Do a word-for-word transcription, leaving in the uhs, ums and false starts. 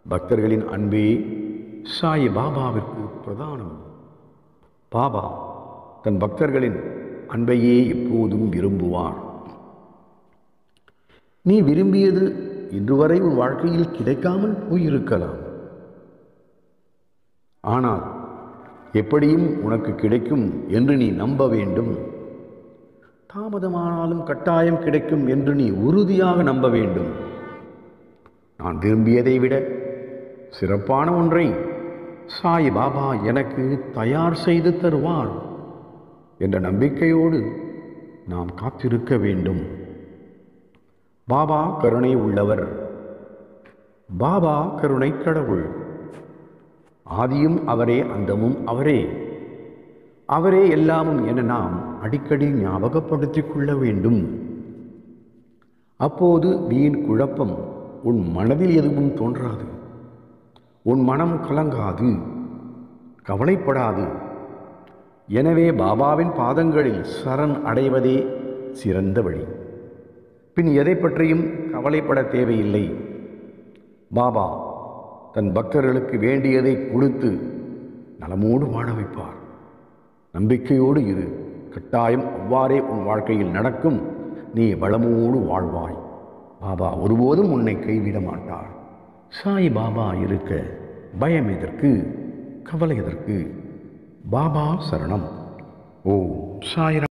பக்தர்களின் அன்பே சாய் பாபாவிற்கு பிரதானம். பாபா தன் பக்தர்களின் அன்பையே எப்போதும் விரும்புவார். நீ விரும்பியது இன்று வரை உன் வாழ்க்கையில் கிடைக்காமல் போயிருக்கலாம். ஆனால் எப்படியும் உனக்கு கிடைக்கும் என்று நீ நம்ப வேண்டும். தாமதமானாலும் கட்டாயம் கிடைக்கும் என்று நீ உறுதியாக நம்ப வேண்டும். நான் விரும்பியதை விட சிறப்பான ஒன்றை சாய் பாபா எனக்கு தயார் செய்து தருவார் என்ற நம்பிக்கையோடு நாம் காத்திருக்க வேண்டும். பாபா கருணை உள்ளவர். பாபா கருணை கடவுள். ஆதியும் அவரே, அந்தமும் அவரே. அவரே எல்லாமும் என நாம் அடிக்கடி ஞாபகப்படுத்திக் கொள்ள வேண்டும். அப்போது வீண் குழப்பம் உன் மனதில் எதுவும் தோன்றாது. உன் மனம் கலங்காது, கவலைப்படாது. எனவே பாபாவின் பாதங்களில் சரண் அடைவதே சிறந்த வழி. பின் எதை பற்றியும் கவலைப்பட தேவையில்லை. பாபா தன் பக்தர்களுக்கு வேண்டியதை கொடுத்து நலமோடு வாழ வைப்பார். நம்பிக்கையோடு இரு. கட்டாயம் அவ்வாறே உன் வாழ்க்கையில் நடக்கும். நீ வளமோடு வாழ்வாய். பாபா ஒருபோதும் உன்னை கைவிட மாட்டார். சாய் பாபா இருக்க பயம் எதற்கு, கவலை எதற்கு? பாபா சரணம். ஓ சாய்.